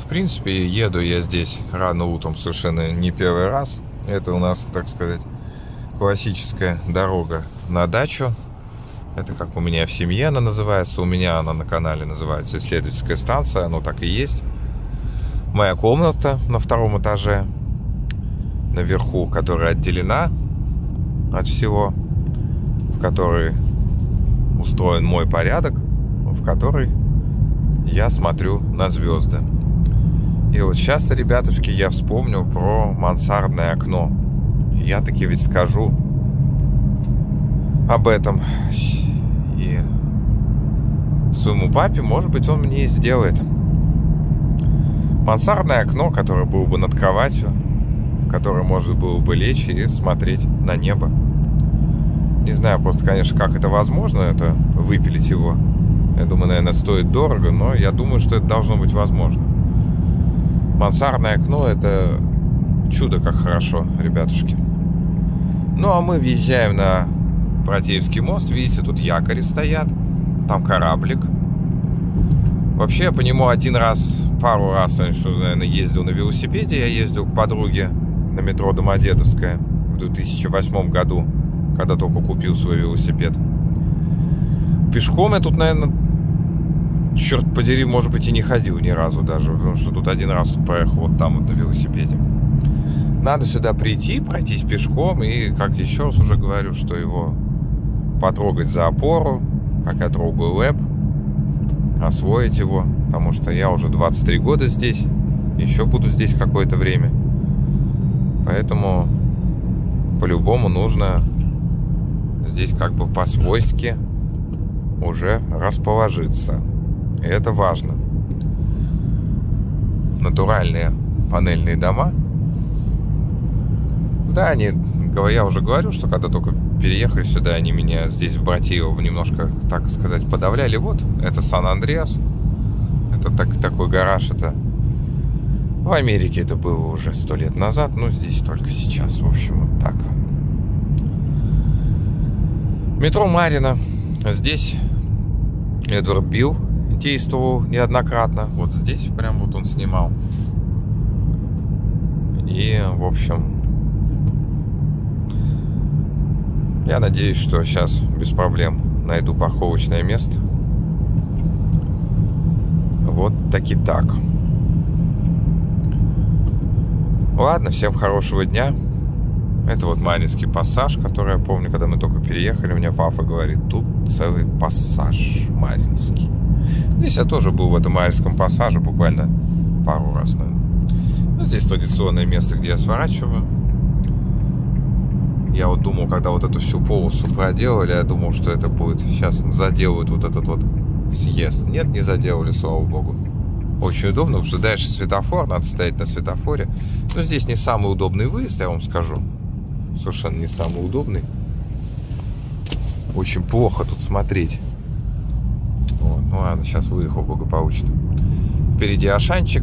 В принципе, еду я здесь рано утром совершенно не первый раз. Это у нас, так сказать, классическая дорога на дачу. Это как у меня в семье она называется. У меня она на канале называется исследовательская станция. Оно так и есть. Моя комната на втором этаже. Наверху, которая отделена от всего. В которой устроен мой порядок. В которой я смотрю на звезды. И вот сейчас-то, ребятушки, я вспомнил про мансардное окно. Я таки ведь скажу об этом и своему папе, может быть, он мне и сделает. Мансардное окно, которое было бы над кроватью, в которое можно было бы лечь и смотреть на небо. Не знаю просто, конечно, как это возможно, это выпилить его. Я думаю, наверное, стоит дорого, но я думаю, что это должно быть возможно. Мансардное окно — это чудо как хорошо, ребятушки. Ну, а мы въезжаем на Братеевский мост. Видите, тут якори стоят. Там кораблик. Вообще, я по нему пару раз, наверное, ездил на велосипеде. Я ездил к подруге на метро Домодедовская в 2008 году, когда только купил свой велосипед. Пешком я тут, наверное, черт подери, может быть, и не ходил ни разу даже, потому что тут один раз проехал вот там вот на велосипеде. Надо сюда прийти, пройтись пешком и, как еще раз уже говорю, что его потрогать за опору, как я трогаю лэп, освоить его, потому что я уже 23 года здесь, еще буду здесь какое-то время. Поэтому по-любому нужно здесь как бы по-свойски уже расположиться. И это важно. Натуральные панельные дома. Да, я уже говорю, что когда только переехали сюда, они меня здесь в Братеево немножко, так сказать, подавляли. Вот, это Сан-Андреас. Это такой гараж. Это в Америке это было уже 100 лет назад, но здесь только сейчас. В общем, вот так. Метро Марина. Здесь Эдвард Билл действовал неоднократно. Вот здесь прям вот он снимал. И, в общем, я надеюсь, что сейчас без проблем найду парковочное место. Вот таки так. Ладно, всем хорошего дня. Это вот Маринский пассаж, который я помню, когда мы только переехали. Мне папа говорит, тут целый пассаж Маринский. Здесь я тоже был в этом Маринском пассаже буквально пару раз, наверное. Ну, здесь традиционное место, где я сворачиваю. Я вот думал, когда вот эту всю полосу проделали, я думал, что это будет... Сейчас заделают вот этот вот съезд. Нет, не заделали, слава богу. Очень удобно, потому что дальше светофор, надо стоять на светофоре. Но здесь не самый удобный выезд, я вам скажу. Совершенно не самый удобный. Очень плохо тут смотреть. Вот. Ну ладно, сейчас выехал благополучно. Впереди Ашанчик,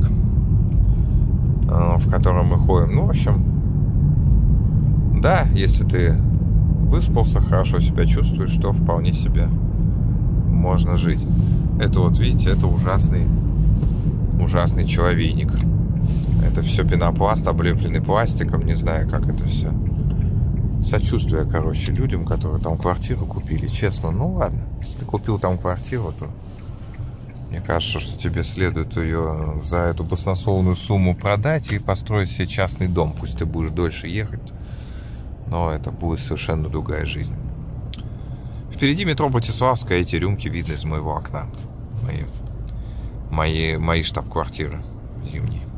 в котором мы ходим. Ну, в общем, да, если ты выспался, хорошо себя чувствуешь, то вполне себе можно жить. Это вот, видите, это ужасный человейник. Это все пенопласт, облепленный пластиком. Не знаю, как это все. Сочувствие, короче, людям, которые там квартиру купили. Честно, ну ладно. Если ты купил там квартиру, то мне кажется, что тебе следует ее за эту баснословную сумму продать и построить себе частный дом. Пусть ты будешь дольше ехать, но это будет совершенно другая жизнь. Впереди метро Братиславская. Эти рюмки видно из моего окна. Мои штаб-квартиры зимние.